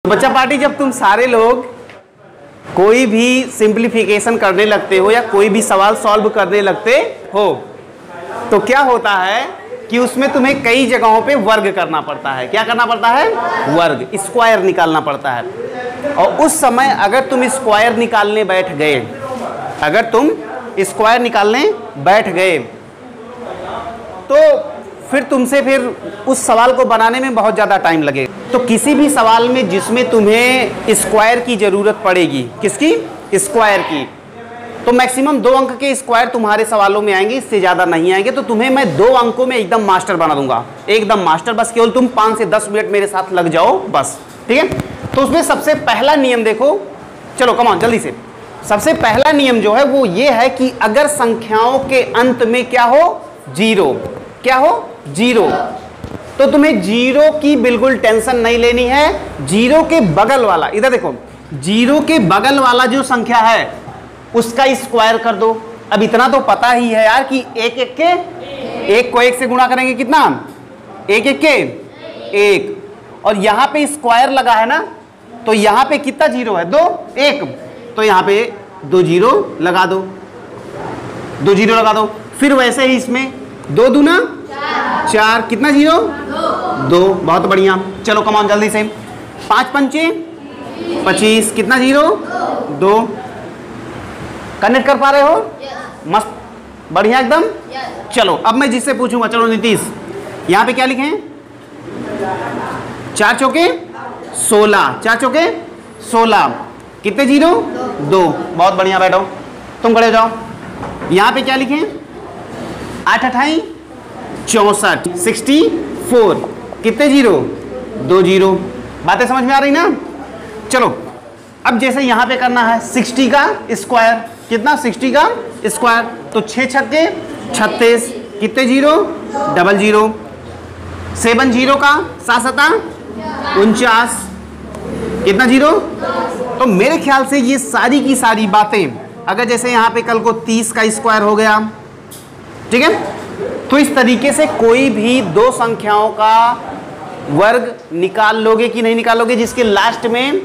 बच्चा पार्टी, जब तुम सारे लोग कोई भी सिंप्लीफिकेशन करने लगते हो या कोई भी सवाल सॉल्व करने लगते हो तो क्या होता है कि उसमें तुम्हें कई जगहों पे वर्ग करना पड़ता है। क्या करना पड़ता है? वर्ग, स्क्वायर निकालना पड़ता है। और उस समय अगर तुम स्क्वायर निकालने बैठ गए, तो फिर तुमसे फिर उस सवाल को बनाने में बहुत ज़्यादा टाइम लगेगा। तो किसी भी सवाल में जिसमें तुम्हें स्क्वायर की ज़रूरत पड़ेगी, किसकी? स्क्वायर की, तो मैक्सिमम 2 अंक के स्क्वायर तुम्हारे सवालों में आएंगे, इससे ज़्यादा नहीं आएंगे। तो तुम्हें मैं 2 अंकों में एकदम मास्टर बना दूंगा, एकदम मास्टर। बस केवल तुम 5 से 10 मिनट मेरे साथ लग जाओ बस, ठीक है। तो उसमें सबसे पहला नियम देखो, चलो कमान जल्दी से। सबसे पहला नियम जो है वो ये है कि अगर संख्याओं के अंत में क्या हो? जीरो। क्या हो? जीरो। तो तुम्हें जीरो की बिल्कुल टेंशन नहीं लेनी है। जीरो के बगल वाला, इधर देखो, जीरो के बगल वाला जो संख्या है उसका स्क्वायर कर दो। अब इतना तो पता ही है यार कि एक को 1 से गुणा करेंगे कितना? 1 के 1। और यहां पे स्क्वायर लगा है ना, तो यहां पे कितना जीरो है? 2, 1। तो यहां पे 2 जीरो लगा दो, 2 जीरो लगा दो। फिर वैसे ही इसमें 2 दूना 4, कितना जीरो? 2। बहुत बढ़िया, चलो कमान जल्दी से। 5 पंचे 25, कितना जीरो? 2। कनेक्ट कर पा रहे हो? मस्त, बढ़िया एकदम। चलो अब मैं जिससे पूछूंगा, चलो नीतीश, यहाँ पे क्या लिखे हैं? 4 चौके 16, 4 चौके 16, कितने जीरो? 2। बहुत बढ़िया, बैठो, तुम खड़े हो जाओ। यहाँ पे क्या लिखे हैं? 8 अठाई 64, 64, कितने जीरो? 2 जीरो। बातें समझ में आ रही ना? चलो अब जैसे यहाँ पे करना है 60 का स्क्वायर, कितना? 60 का स्क्वायर, तो 6 छक्के 36, कितने जीरो? 00। 7 जीरो का 7 सता 49, कितना जीरो? तो मेरे ख्याल से ये सारी की सारी बातें, अगर जैसे यहाँ पे कल को 30 का स्क्वायर हो गया, ठीक है, तो इस तरीके से कोई भी 2 संख्याओं का वर्ग निकाल लोगे कि नहीं निकालोगे जिसके लास्ट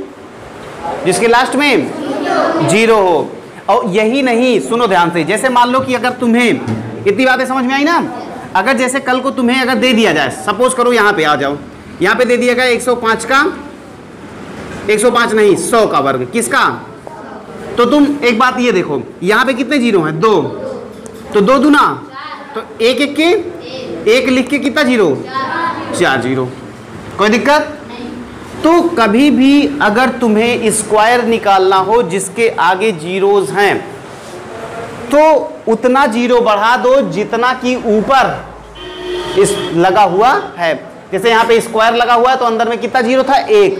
में जीरो हो। और यही नहीं, सुनो ध्यान से, जैसे मान लो कि अगर तुम्हें इतनी बातें समझ में आई ना, अगर जैसे कल को तुम्हें अगर दे दिया जाए, सपोज करो यहाँ पे आ जाओ, यहाँ पे दे दिया गया 105 का, 105 नहीं 100 का वर्ग, किसका? तो तुम एक बात ये देखो, यहाँ पे कितने जीरो हैं? 2। तो 2 दूना, तो 1 के 1 लिख के कितना जीरो? 4 जीरो। कोई दिक्कत? तो कभी भी अगर तुम्हें स्क्वायर निकालना हो जिसके आगे जीरोज हैं, तो उतना जीरो बढ़ा दो जितना कि ऊपर इस लगा हुआ है। जैसे यहाँ पे स्क्वायर लगा हुआ है तो अंदर में कितना जीरो था? 1,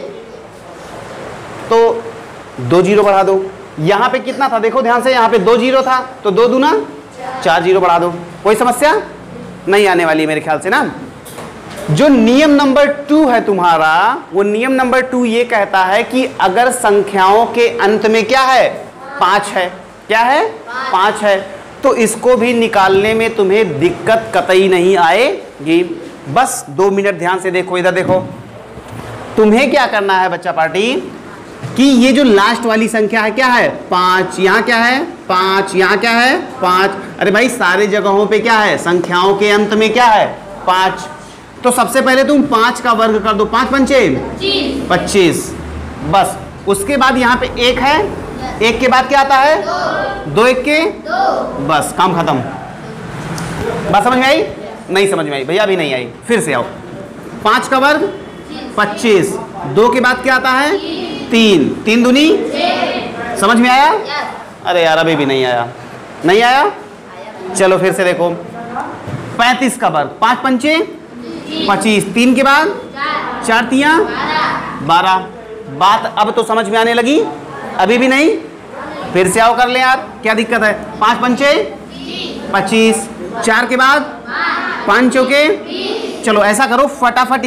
तो 2 जीरो बढ़ा दो। यहाँ पे कितना था? देखो ध्यान से, यहाँ पे 2 जीरो था, तो 2 दूना 4 जीरो बढ़ा दो। कोई समस्या नहीं आने वाली मेरे ख्याल से ना। जो नियम नंबर 2 है तुम्हारा, वो नियम नंबर 2 ये कहता है कि अगर संख्याओं के अंत में क्या है? 5 है। क्या है? 5 है। तो इसको भी निकालने में तुम्हें दिक्कत कतई नहीं आएगी। बस 2 मिनट ध्यान से देखो, इधर देखो, तुम्हें क्या करना है बच्चा पार्टी कि ये जो लास्ट वाली संख्या है क्या है? 5। यहाँ क्या है? 5। यहाँ क्या है? 5। अरे भाई सारे जगहों पे क्या है? संख्याओं के अंत में क्या है? 5। तो सबसे पहले तुम 5 का वर्ग कर दो, 5 पंचे 25। बस उसके बाद यहाँ पे 1 है, 1 के बाद क्या आता है? 2 1 के 2, बस काम खत्म। बात समझ में आई? नहीं समझ में आई भैया? अभी नहीं आई, फिर से आओ। 5 का वर्ग 25, 2 के बाद क्या आता है? 3, 3 दूनी 6। समझ में आया? अरे यार अभी भी नहीं आया, नहीं आया? चलो फिर से देखो, 35 का वर्ग 5 पंचे 25, 3 के बाद 4 तियां 12। बात अब तो समझ में आने लगी? अभी भी नहीं? फिर से आओ कर ले यार, क्या दिक्कत है? 5 पंचे 25, 4 के बाद 5 चौके। चलो ऐसा करो फटाफट,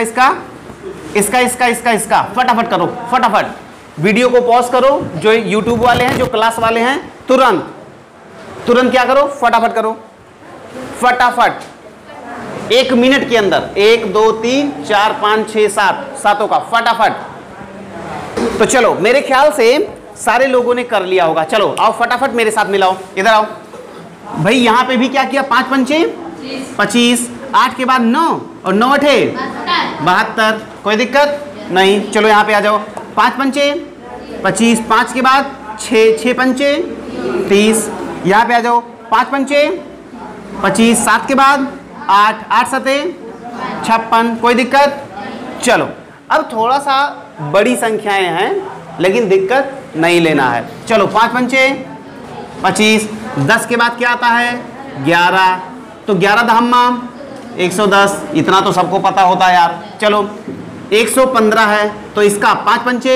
इसका फटाफट करो, फटाफट वीडियो को पॉज करो। जो यूट्यूब वाले हैं, जो क्लास वाले हैं, तुरंत क्या करो? फटाफट करो, फटाफट 1 मिनट के अंदर 1 2 3 4 5 6 7 सातों का फटाफट तो चलो मेरे ख्याल से सारे लोगों ने कर लिया होगा। चलो आओ फटाफट मेरे साथ मिलाओ, इधर आओ भाई। यहाँ पे भी क्या किया, 5 पंचे 25, 8 के बाद 9 और 9 अठे 72, कोई दिक्कत नहीं। चलो यहाँ पे आ जाओ, 5 पंचे 25, 5 के बाद 6 पंचे 30, यहाँ पे आ जाओ 5 पंचे 25, 7 के बाद 8 सते 56, कोई दिक्कत। चलो अब थोड़ा सा बड़ी संख्याएं हैं लेकिन दिक्कत नहीं लेना है। चलो 5 पंचे 25, 10 के बाद क्या आता है 11, तो 11 दहम्मा 110, इतना तो सबको पता होता है यार। चलो 115 है तो इसका 5 पंचे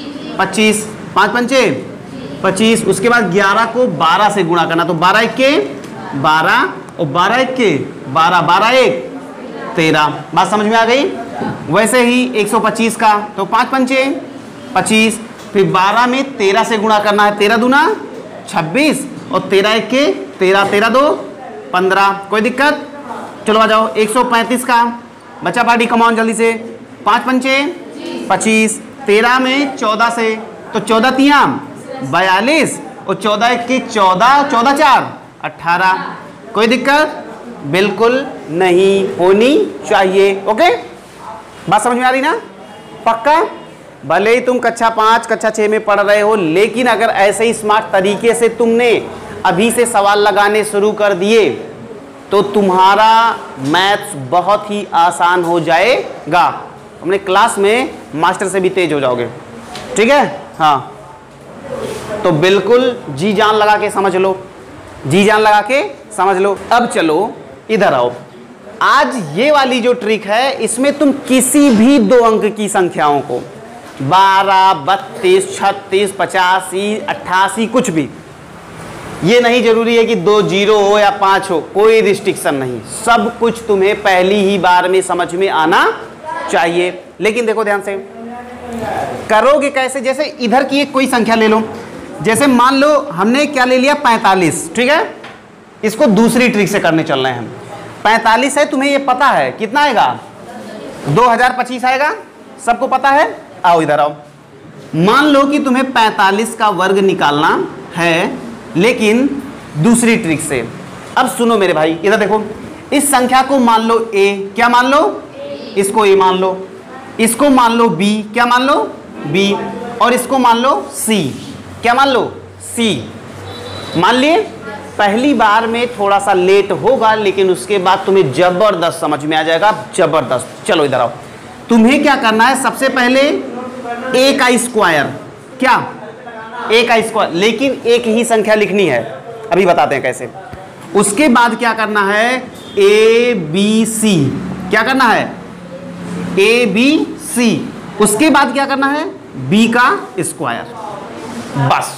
25, 5 पंचे 25, उसके बाद 11 को 12 से गुणा करना, तो 12 1 के 12 और 12 1 के 12, 12 1 13। बात समझ में आ गई। वैसे ही 125 का तो 5 पंचे 25, फिर 12 में 13 से गुणा करना है, 13 दूना 26 और 13 1 के 13, 13 2 15, कोई दिक्कत। चलो आ जाओ 135 का, बच्चा पार्टी कमाओ जल्दी से। 5 पंचे 25, 13 में 14 से, तो 14 तिया 42 और 14 1 के 14, 14 4 18, कोई दिक्कत बिल्कुल नहीं होनी चाहिए। ओके, बात समझ में आ रही ना, पक्का। भले ही तुम कक्षा 5 कक्षा 6 में पढ़ रहे हो, लेकिन अगर ऐसे ही स्मार्ट तरीके से तुमने अभी से सवाल लगाने शुरू कर दिए तो तुम्हारा मैथ्स बहुत ही आसान हो जाएगा। अपने क्लास में मास्टर से भी तेज हो जाओगे, ठीक है। हाँ, तो बिल्कुल जी जान लगा के समझ लो, जी जान लगा के समझ लो। अब चलो इधर आओ। आज ये वाली जो ट्रिक है, इसमें तुम किसी भी 2 अंक की संख्याओं को 12, 32, 36, 85, 88 कुछ भी, ये नहीं जरूरी है कि 2 0 हो या 5 हो, कोई रिस्ट्रिक्शन नहीं, सब कुछ तुम्हें पहली ही बार में समझ में आना चाहिए। लेकिन देखो ध्यान से, करोगे कैसे। जैसे इधर की एक कोई संख्या ले लो, जैसे मान लो हमने क्या ले लिया 45, ठीक है। इसको दूसरी ट्रिक से करने चल रहे हैं हम। 45 है, तुम्हें ये पता है कितना आएगा 2025 आएगा, सबको पता है। आओ इधर आओ, मान लो कि तुम्हें 45 का वर्ग निकालना है, लेकिन दूसरी ट्रिक से। अब सुनो मेरे भाई, इधर देखो, इस संख्या को मान लो a, क्या मान लो, इसको a मान लो, इसको मान लो b, क्या मान लो b, और इसको मान लो c, क्या मान लो c। मान लिए पहली बार में थोड़ा सा लेट होगा, लेकिन उसके बाद तुम्हें जबरदस्त समझ में आ जाएगा, जबरदस्त। चलो इधर आओ, तुम्हें क्या करना है, सबसे पहले a का स्क्वायर, क्या a का स्क्वायर, लेकिन एक ही संख्या लिखनी है, अभी बताते हैं कैसे। उसके बाद क्या करना है a b c, क्या करना है a b c, उसके बाद क्या करना है b का स्क्वायर। बस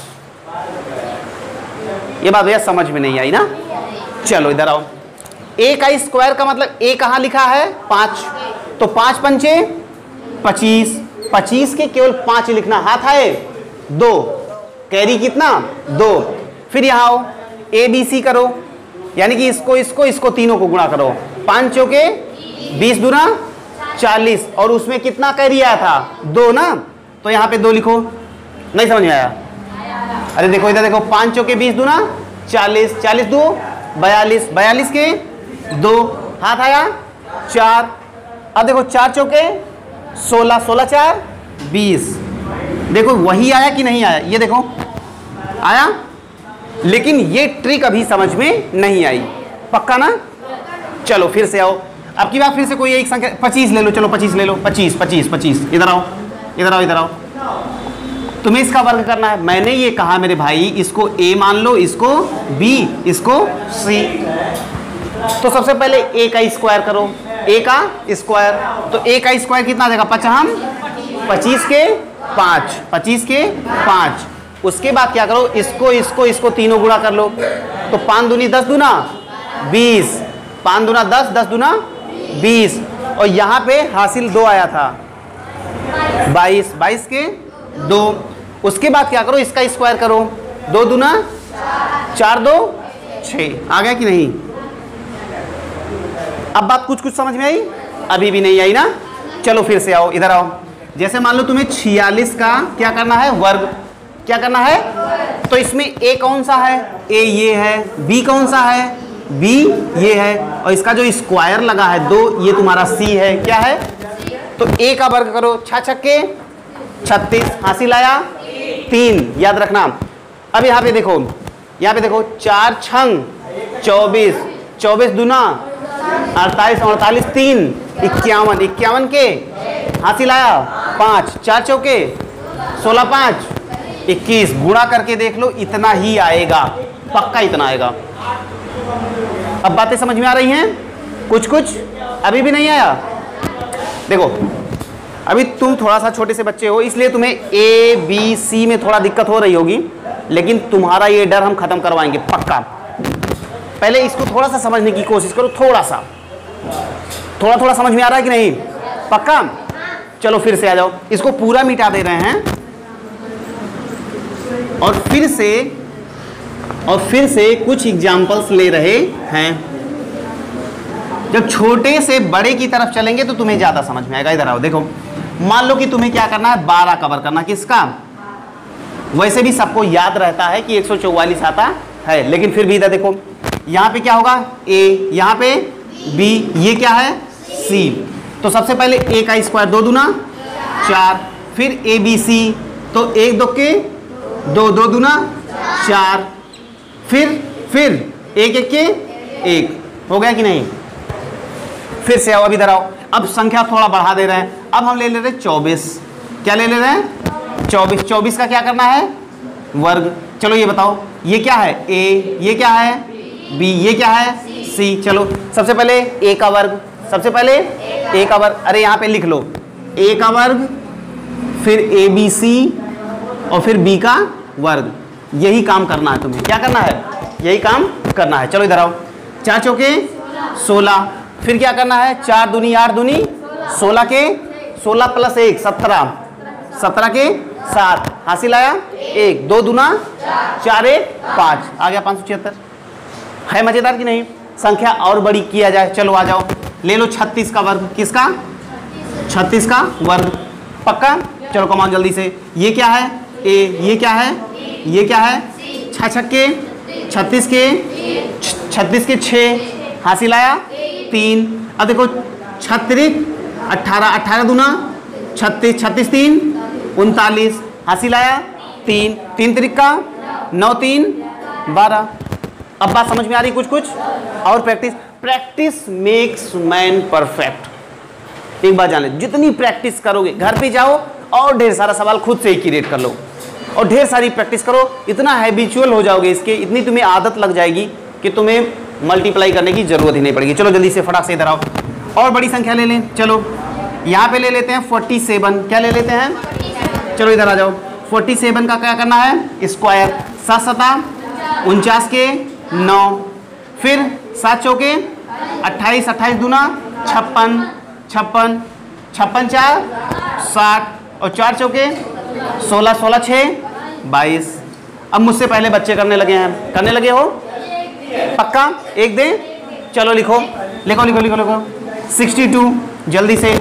ये बात भैया समझ में नहीं आई ना। चलो इधर आओ, a का स्क्वायर का मतलब a कहाँ लिखा है 5, तो 5 पंचे 25, 25 के केवल 5 लिखना, हाथ आए 2, कैरी कितना 2। फिर यहाँ आओ a b c करो, यानी कि इसको तीनों को गुणा करो, 5 चौके 20 दूना 40, और उसमें कितना कैरी आया था 2 ना, तो यहाँ पे 2 लिखो। नहीं समझ में आया, अरे देखो इधर देखो, 5 चौके 20 दूना 40, 40 2 42, 42 के 2, हाथ आया 4। अब देखो 4 चौके 16, 16 4 20, देखो वही आया कि नहीं आया, ये देखो आया, लेकिन ये ट्रिक अभी समझ में नहीं आई, पक्का ना। चलो फिर से आओ, अब की बार फिर से कोई एक संख्या 25 ले लो, चलो 25 ले लो, 25 25 25, इधर आओ इधर आओ इधर आओ, तुम्हें इसका वर्ग करना है। मैंने ये कहा मेरे भाई, इसको a मान लो, इसको b, इसको c। तो सबसे पहले a का स्क्वायर करो, a का स्क्वायर, तो a का स्क्वायर कितना देगा 25 के 5, 25 के 5। उसके बाद क्या करो, इसको तीनों गुणा कर लो, तो 5 दूनी 10 दूना 20, 5 दूना 10, 10 दूना 20, और यहाँ पे हासिल 2 आया था 22, 22 के 2। उसके बाद क्या करो, इसका स्क्वायर करो, 2 दूना 4 2 6, आ गया कि नहीं। अब बात कुछ समझ में आई, अभी भी नहीं आई ना। चलो फिर से आओ, इधर आओ, जैसे मान लो तुम्हें 46 का क्या करना है, वर्ग। क्या करना है? तो इसमें ए कौन सा है? ए ये है। बी कौन सा है? बी ये है। और इसका जो स्क्वायर लगा है 2, ये तुम्हारा सी है। क्या है? तो ए का वर्ग करो, 6 छक्के 36, हासिल आया 3, याद रखना। अब यहाँ पे देखो, यहाँ पे देखो 4 छंग 24, 24 दूना 48, 48 3 51, 51 के हासिल आया 5, 4 चौके 16, 5 21, गुणा करके देख लो, इतना ही आएगा, पक्का इतना आएगा। अब बातें समझ में आ रही हैं? कुछ कुछ अभी भी नहीं आया? देखो अभी तुम थोड़ा सा छोटे से बच्चे हो, इसलिए तुम्हें ए बी सी में थोड़ा दिक्कत हो रही होगी, लेकिन तुम्हारा ये डर हम खत्म करवाएंगे पक्का। पहले इसको थोड़ा सा समझने की कोशिश करो, थोड़ा सा, थोड़ा थोड़ा समझ में आ रहा है कि नहीं? पक्का? चलो फिर से आ जाओ, इसको पूरा मिटा दे रहे हैं और फिर से कुछ एग्जाम्पल्स ले रहे हैं। जब छोटे से बड़े की तरफ चलेंगे तो तुम्हें ज्यादा समझ में आएगा। इधर आओ, देखो मान लो कि तुम्हें क्या करना है, 12 कवर करना। किसका? वैसे भी सबको याद रहता है कि 144 आता है, लेकिन फिर भी इधर देखो, यहाँ पे क्या होगा, ए, यहाँ पे बी, ये क्या है, सी। तो सबसे पहले ए का स्क्वायर 2 दूना 4, फिर ए बी सी, तो 1 2 के 2, 2 दूना 4, फिर 1 1 के 1, हो गया कि नहीं? फिर से आओ, अब इधर आओ, अब संख्या थोड़ा बढ़ा दे रहे हैं। अब हम ले ले रहे हैं 24। क्या ले ले रहे हैं? 24। 24 का क्या करना है, वर्ग। चलो ये बताओ, ये क्या है, ए, ये क्या है, बी, ये क्या है, सी। चलो सबसे पहले ए का वर्ग, सबसे पहले ए का वर्ग, अरे यहाँ पे लिख लो, ए का वर्ग, फिर ए बी सी, और फिर बी का वर्ग। यही काम करना है तुम्हें। क्या करना है? यही काम करना है। चलो इधर आओ, 4 चौके 16, फिर क्या करना है, 4 दूनी 8 दूनी 16 के 16 प्लस 1 17, 17 के 7, हासिल आया 1, 2 दूना 4 1 5, आ गया 576। है मजेदार कि नहीं? संख्या और बड़ी किया जाए। चलो आ जाओ, ले लो 36 का वर्ग। किसका? 36 का वर्ग, पक्का? चलो कमाओ जल्दी से, ये क्या है, ए, ये क्या है, ये क्या है, 6 छक्के 36 के 6, हासिल आया 3। अब देखो 36 18, 18 दूना 36, 36 3 39, हासिल आया 3, 3 त्रिक का 9 3 12। अब बात समझ में आ रही? कुछ कुछ और प्रैक्टिस मेक्स मैन परफेक्ट। एक बात जान ले, जितनी प्रैक्टिस करोगे, घर पे जाओ और ढेर सारा सवाल खुद से ही क्रिएट कर लो और ढेर सारी प्रैक्टिस करो, इतना हैबिचुअल हो जाओगे इसके, इतनी तुम्हें आदत लग जाएगी कि तुम्हें मल्टीप्लाई करने की जरूरत ही नहीं पड़ेगी। चलो जल्दी से फटाक से इधर आओ, और बड़ी संख्या ले लें। चलो यहाँ पे ले लेते हैं 47। क्या ले लेते हैं? चलो इधर आ जाओ, 47 का क्या करना है, स्क्वायर। 7 7 49 के 9, फिर 7 चौके 28, 28 दूना 56, 56 56 4 60, और 4 चौके 16, 16 6 22। अब मुझसे पहले बच्चे करने लगे हैं, करने लगे हो? पक्का? एक दे, चलो लिखो लिखो लिखो लिखो लिखो 62। जल्दी से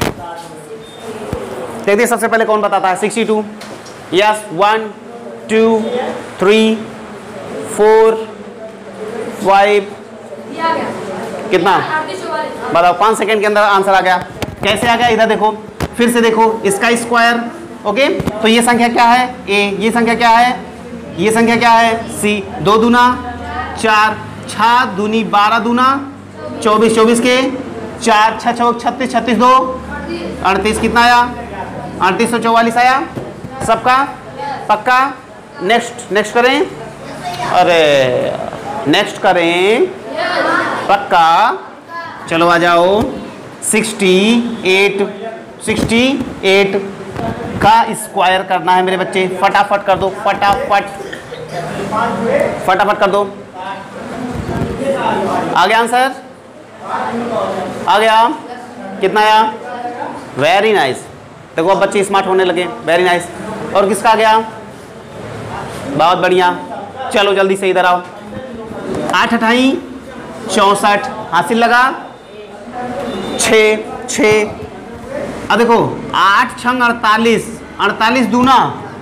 देखिए सबसे पहले कौन बताता है 62। यस, 1 2 3 4 5, कितना बताओ? 5 सेकंड के अंदर आंसर आ गया। कैसे आ गया? इधर देखो, फिर से देखो, इसका स्क्वायर। ओके, तो ये संख्या क्या है, ए, ये संख्या क्या है, ये संख्या क्या है, सी। 2 दूना 4, 6 दूनी 12 दूना 24, 24 के 4, 6 6 36, 36 2 38, कितना आया, 3844 आया सबका, पक्का? नेक्स्ट करें, अरे नेक्स्ट करें, पक्का? चलो आ जाओ, 68 का स्क्वायर करना है मेरे बच्चे, फटाफट कर दो, फटाफट कर दो। आ गया आंसर? आ गया? कितना आया? Very nice. देखो अब बच्चे स्मार्ट होने लगे, वेरी नाइस। और किसका आ गया? बहुत बढ़िया। चलो जल्दी से इधर आओ, 8 8 64, हासिल लगा 6 6 अब देखो 8 छंग 48, 48 दूना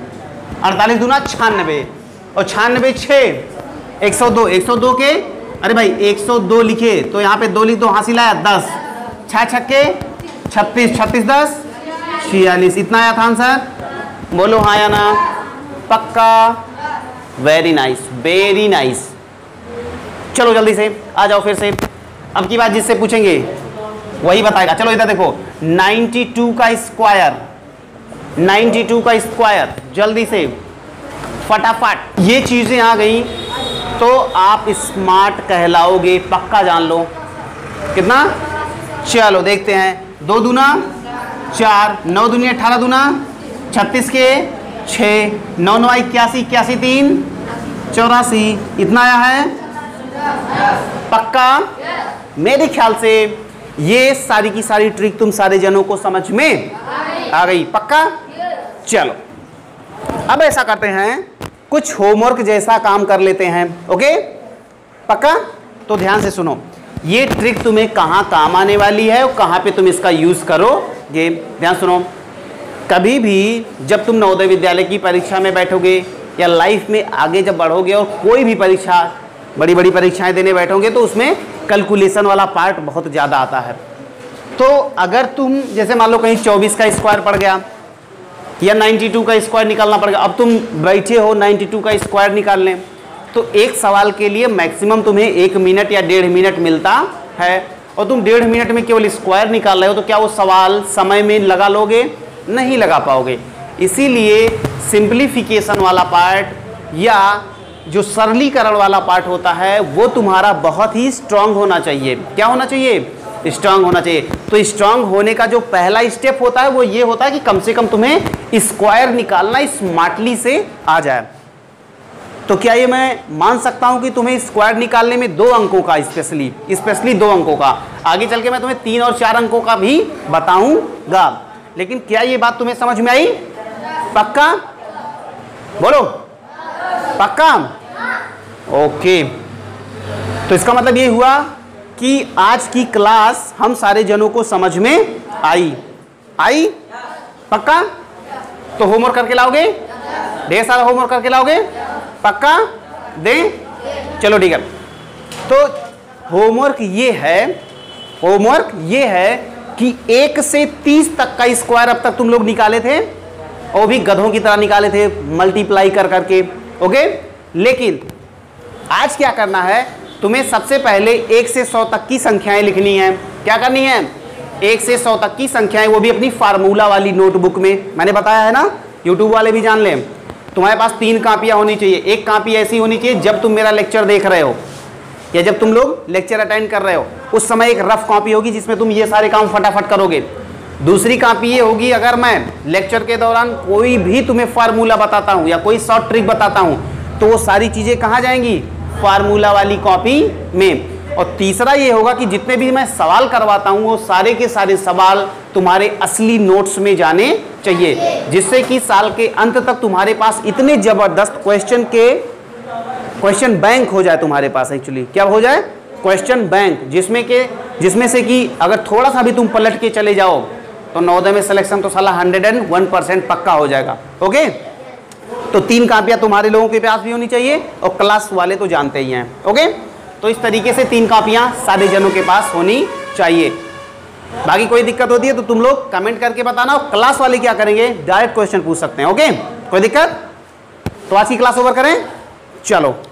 96 और 96 6 102, 102 के अरे भाई 102 लिखे तो यहाँ पे 2 लिख दो, हासिल आया 10, 6 छक्के 36, 36 10 46, इतना आया था आंसर। बोलो हाँ या ना? पक्का? Very nice, very nice. चलो जल्दी से आ जाओ फिर से। अब की बात जिससे पूछेंगे वही बताएगा। चलो इधर देखो 92 का स्क्वायर, 92 का स्क्वायर, जल्दी से फटाफट। ये चीजें आ गई तो आप स्मार्ट कहलाओगे, पक्का जान लो। कितना? चलो देखते हैं। 2 दूना 4, 9 दूनी 18 दूना 36 के 6, 9 9 81, 81 3 84, इतना आया है। पक्का? मेरे ख्याल से ये सारी की सारी ट्रिक तुम सारे जनों को समझ में आ गई। पक्का? चलो अब ऐसा करते हैं, कुछ होमवर्क जैसा काम कर लेते हैं। ओके? पक्का? तो ध्यान से सुनो, ये ट्रिक तुम्हें कहाँ काम आने वाली है और कहाँ पे तुम इसका यूज करोगे। ध्यान सुनो, कभी भी जब तुम नवोदय विद्यालय की परीक्षा में बैठोगे या लाइफ में आगे जब बढ़ोगे और कोई भी परीक्षा, बड़ी बड़ी परीक्षाएं देने बैठोगे तो उसमें कैलकुलेशन वाला पार्ट बहुत ज़्यादा आता है। तो अगर तुम जैसे मान लो कहीं 24 का स्क्वायर पड़ गया या 92 का स्क्वायर निकालना पड़ गया, अब तुम बैठे हो 92 का स्क्वायर निकाल लें, तो एक सवाल के लिए मैक्सिमम तुम्हें 1 मिनट या 1.5 मिनट मिलता है और तुम 1.5 मिनट में केवल स्क्वायर निकाल रहे हो, तो क्या वो सवाल समय में लगा लोगे? नहीं लगा पाओगे। इसीलिए सिंप्लीफिकेशन वाला पार्ट या जो सरलीकरण वाला पार्ट होता है वो तुम्हारा बहुत ही स्ट्रांग होना चाहिए। क्या होना चाहिए? स्ट्रांग होना चाहिए। तो स्ट्रांग होने का जो पहला स्टेप होता है वो ये होता है कि कम से कम तुम्हें स्क्वायर निकालना स्मार्टली से आ जाए। तो क्या ये मैं मान सकता हूं कि तुम्हें स्क्वायर निकालने में 2 अंकों का स्पेशली 2 अंकों का, आगे चल के मैं तुम्हें 3 और 4 अंकों का भी बताऊंगा। लेकिन क्या ये बात तुम्हें समझ में आई? पक्का? बोलो पक्का? ओके, तो इसका मतलब ये हुआ कि आज की क्लास हम सारे जनों को समझ में आई। पक्का? तो होमवर्क करके लाओगे? ढेर सारा होमवर्क करके लाओगे? पक्का? दें? चलो ठीक है। तो होमवर्क ये है कि 1 से 30 तक का स्क्वायर अब तक तुम लोग निकाले थे और भी गधों की तरह निकाले थे, मल्टीप्लाई कर करके। ओके? लेकिन आज क्या करना है, तुम्हें सबसे पहले 1 से 100 तक की संख्याएं लिखनी है। क्या करनी है? 1 से 100 तक की संख्याएं, वो भी अपनी फार्मूला वाली नोटबुक में। मैंने बताया है ना, यूट्यूब वाले भी जान लें। तुम्हारे पास 3 कापियां होनी चाहिए। एक कापी ऐसी होनी चाहिए जब तुम मेरा लेक्चर देख रहे हो या जब तुम लोग लेक्चर अटेंड कर रहे हो उस समय एक रफ कॉपी होगी जिसमें तुम ये सारे काम फटाफट करोगे। दूसरी कॉपी ये होगी अगर मैं लेक्चर के दौरान कोई भी तुम्हें फार्मूला बताता हूँ या कोई शॉर्ट ट्रिक बताता हूँ तो वो सारी चीज़ें कहाँ जाएंगी? फार्मूला वाली कॉपी में। और तीसरा ये होगा कि जितने भी मैं सवाल करवाता हूँ वो सारे के सारे सवाल तुम्हारे असली नोट्स में जाने चाहिए, जिससे कि साल के अंत तक तुम्हारे पास इतने ज़बरदस्त क्वेश्चन बैंक हो जाए तुम्हारे पास। एक्चुअली क्या हो जाए? क्वेश्चन बैंक, जिसमें से कि अगर थोड़ा सा भी तुम पलट के चले जाओ तो नवोदय में सिलेक्शन तो साला 101% पक्का हो जाएगा। ओके? तो 3 कापियां तुम्हारे लोगों के पास भी होनी चाहिए और क्लास वाले तो जानते ही हैं। ओके? तो इस तरीके से 3 कापियां सारे जनों के पास होनी चाहिए। बाकी कोई दिक्कत होती है तो तुम लोग कमेंट करके बताना। और क्लास वाले क्या करेंगे? डायरेक्ट क्वेश्चन पूछ सकते हैं। ओके? कोई दिक्कत? तो आज की क्लास ओवर करें? चलो।